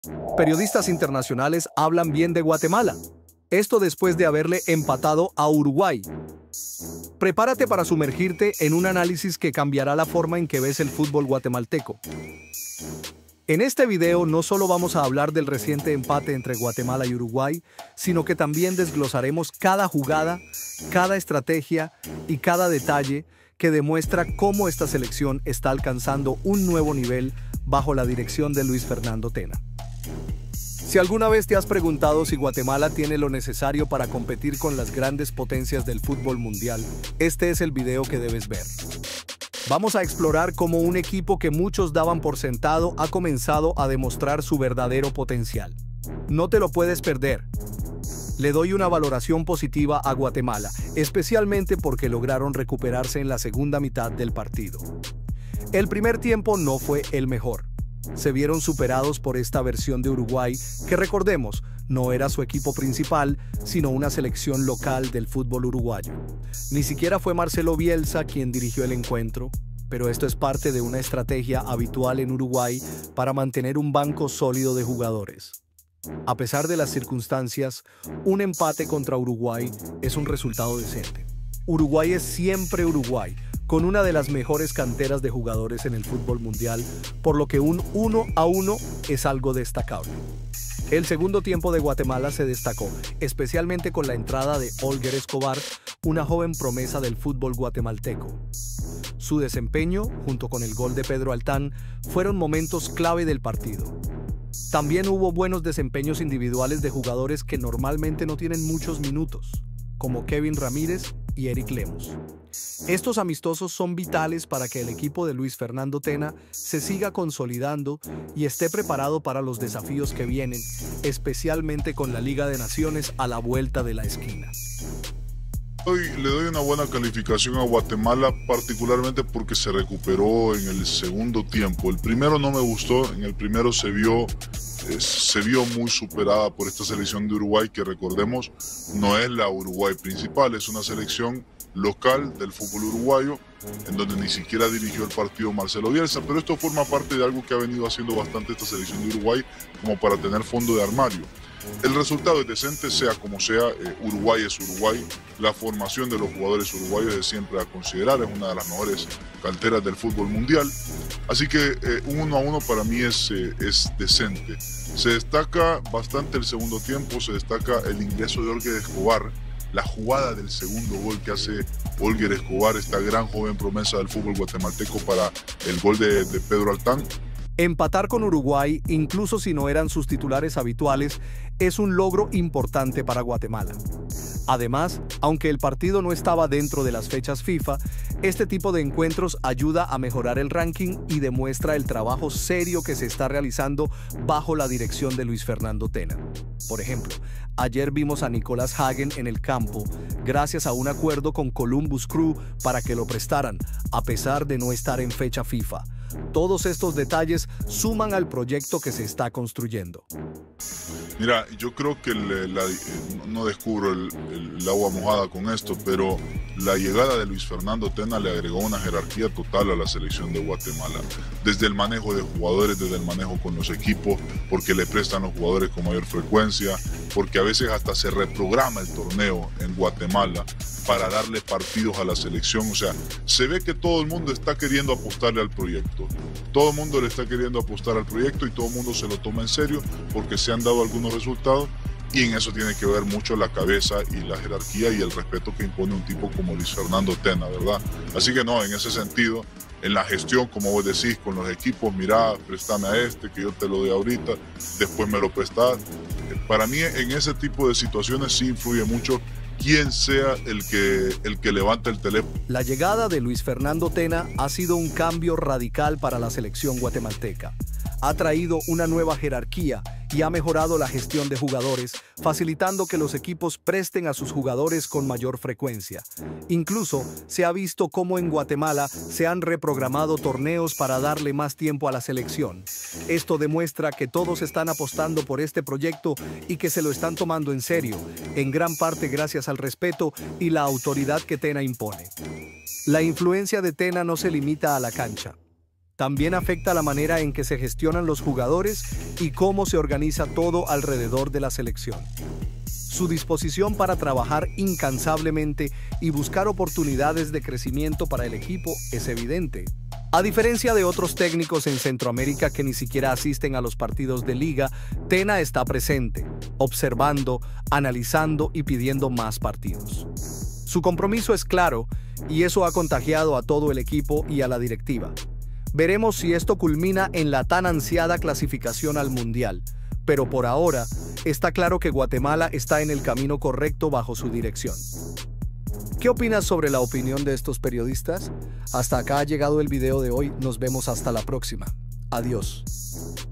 Periodistas internacionales hablan bien de Guatemala. Esto después de haberle empatado a Uruguay. Prepárate para sumergirte en un análisis que cambiará la forma en que ves el fútbol guatemalteco. En este video no solo vamos a hablar del reciente empate entre Guatemala y Uruguay, sino que también desglosaremos cada jugada, cada estrategia y cada detalle que demuestra cómo esta selección está alcanzando un nuevo nivel bajo la dirección de Luis Fernando Tena. Si alguna vez te has preguntado si Guatemala tiene lo necesario para competir con las grandes potencias del fútbol mundial, este es el video que debes ver. Vamos a explorar cómo un equipo que muchos daban por sentado ha comenzado a demostrar su verdadero potencial. No te lo puedes perder. Le doy una valoración positiva a Guatemala, especialmente porque lograron recuperarse en la segunda mitad del partido. El primer tiempo no fue el mejor. Se vieron superados por esta versión de Uruguay, que recordemos, no era su equipo principal, sino una selección local del fútbol uruguayo. Ni siquiera fue Marcelo Bielsa quien dirigió el encuentro, pero esto es parte de una estrategia habitual en Uruguay para mantener un banco sólido de jugadores. A pesar de las circunstancias, un empate contra Uruguay es un resultado decente. Uruguay es siempre Uruguay, con una de las mejores canteras de jugadores en el fútbol mundial, por lo que un 1-1 es algo destacable. El segundo tiempo de Guatemala se destacó, especialmente con la entrada de Olger Escobar, una joven promesa del fútbol guatemalteco. Su desempeño, junto con el gol de Pedro Altán, fueron momentos clave del partido. También hubo buenos desempeños individuales de jugadores que normalmente no tienen muchos minutos, como Kevin Ramírez y Eric Lemos. Estos amistosos son vitales para que el equipo de Luis Fernando Tena se siga consolidando y esté preparado para los desafíos que vienen, especialmente con la Liga de Naciones a la vuelta de la esquina. Hoy le doy una buena calificación a Guatemala, particularmente porque se recuperó en el segundo tiempo. El primero no me gustó, en el primero se vio muy superada por esta selección de Uruguay, que recordemos no es la Uruguay principal, es una selección local del fútbol uruguayo, en donde ni siquiera dirigió el partido Marcelo Bielsa, pero esto forma parte de algo que ha venido haciendo bastante esta selección de Uruguay, como para tener fondo de armario. El resultado es decente, sea como sea, Uruguay es Uruguay, la formación de los jugadores uruguayos es siempre a considerar, es una de las mejores canteras del fútbol mundial, así que un 1-1 para mí es decente. Se destaca bastante el segundo tiempo, se destaca el ingreso de Olger Escobar, la jugada del segundo gol que hace Olger Escobar, esta gran joven promesa del fútbol guatemalteco, para el gol de Pedro Altán. Empatar con Uruguay, incluso si no eran sus titulares habituales, es un logro importante para Guatemala. Además, aunque el partido no estaba dentro de las fechas FIFA, este tipo de encuentros ayuda a mejorar el ranking y demuestra el trabajo serio que se está realizando bajo la dirección de Luis Fernando Tena. Por ejemplo, ayer vimos a Nicolás Hagen en el campo, gracias a un acuerdo con Columbus Crew para que lo prestaran, a pesar de no estar en fecha FIFA. Todos estos detalles suman al proyecto que se está construyendo. Mira, yo creo que no descubro el agua mojada con esto, pero la llegada de Luis Fernando Tena le agregó una jerarquía total a la selección de Guatemala. Desde el manejo de jugadores, desde el manejo con los equipos, porque le prestan los jugadores con mayor frecuencia, porque a veces hasta se reprograma el torneo en Guatemala para darle partidos a la selección. O sea, se ve que todo el mundo está queriendo apostarle al proyecto. Todo el mundo le está queriendo apostar al proyecto y todo el mundo se lo toma en serio porque se han dado algunos resultados, y en eso tiene que ver mucho la cabeza y la jerarquía y el respeto que impone un tipo como Luis Fernando Tena, ¿verdad? Así que no, en ese sentido, en la gestión, como vos decís, con los equipos, mira, préstame a este, que yo te lo doy ahorita, después me lo prestás. Para mí, en ese tipo de situaciones sí influye mucho quién sea el que levanta el teléfono. La llegada de Luis Fernando Tena ha sido un cambio radical para la selección guatemalteca. Ha traído una nueva jerarquía y ha mejorado la gestión de jugadores, facilitando que los equipos presten a sus jugadores con mayor frecuencia. Incluso se ha visto cómo en Guatemala se han reprogramado torneos para darle más tiempo a la selección. Esto demuestra que todos están apostando por este proyecto y que se lo están tomando en serio, en gran parte gracias al respeto y la autoridad que Tena impone. La influencia de Tena no se limita a la cancha. también afecta la manera en que se gestionan los jugadores y cómo se organiza todo alrededor de la selección. Su disposición para trabajar incansablemente y buscar oportunidades de crecimiento para el equipo es evidente. A diferencia de otros técnicos en Centroamérica que ni siquiera asisten a los partidos de liga, Tena está presente, observando, analizando y pidiendo más partidos. Su compromiso es claro y eso ha contagiado a todo el equipo y a la directiva. Veremos si esto culmina en la tan ansiada clasificación al Mundial, pero por ahora está claro que Guatemala está en el camino correcto bajo su dirección. ¿Qué opinas sobre la opinión de estos periodistas? Hasta acá ha llegado el video de hoy, nos vemos hasta la próxima. Adiós.